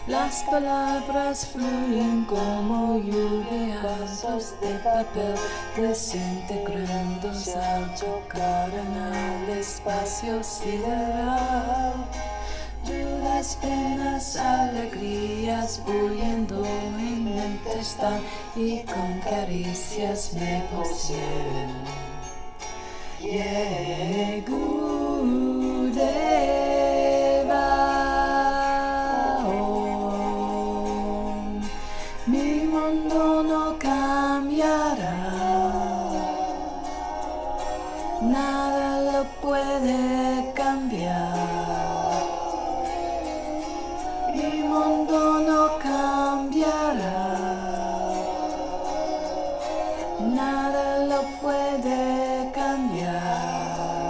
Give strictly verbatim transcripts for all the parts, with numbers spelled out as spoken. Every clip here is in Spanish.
Las palabras fluyen como lluvias de papel, desintegrándose al chocar en el espacio sideral. Dudas, penas, alegrías huyendo en mente están y con caricias me poseen. Yegudeva, mi mundo no cambiará, nada lo puede cambiar. Mi mundo no cambiará, nada lo puede cambiar.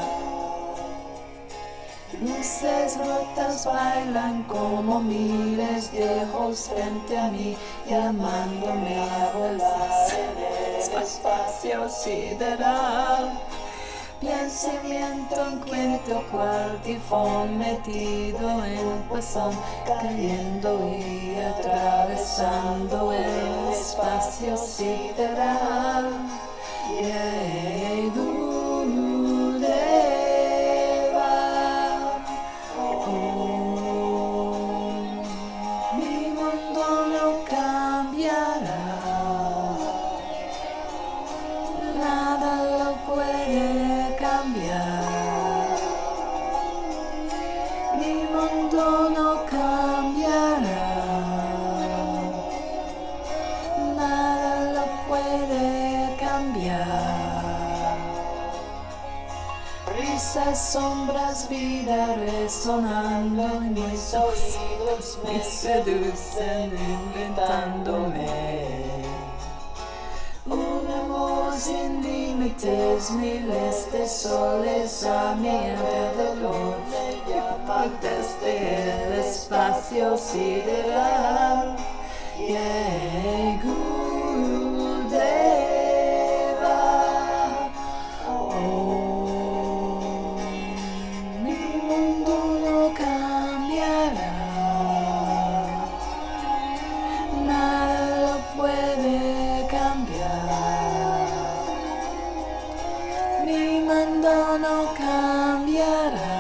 Luces rotas bailan como miles de ojos frente a mí, llamándome a volar en el espacio sideral. Pensamiento encuentro cual tifón metido en un pezón, cayendo y atravesando el espacio sideral. Yegudeva, oh, mi mundo no cambiará, nada lo puede cambiar. Mi mundo no cambiará, nada lo puede cambiar. Risas, sombras, vida resonando en mis oídos me seducen inventándome un amor sin límites, miles de soles a mi alrededor me llaman desde el espacio sideral. Yegudeva, oh, mi mundo no cambiará, nada lo puede cambiar. Mi mundo no cambiará,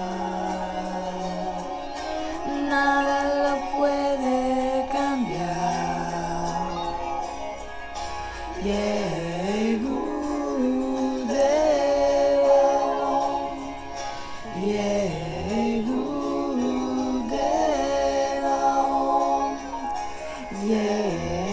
nada lo puede cambiar. Yegudeva, Yegudeva, yeah.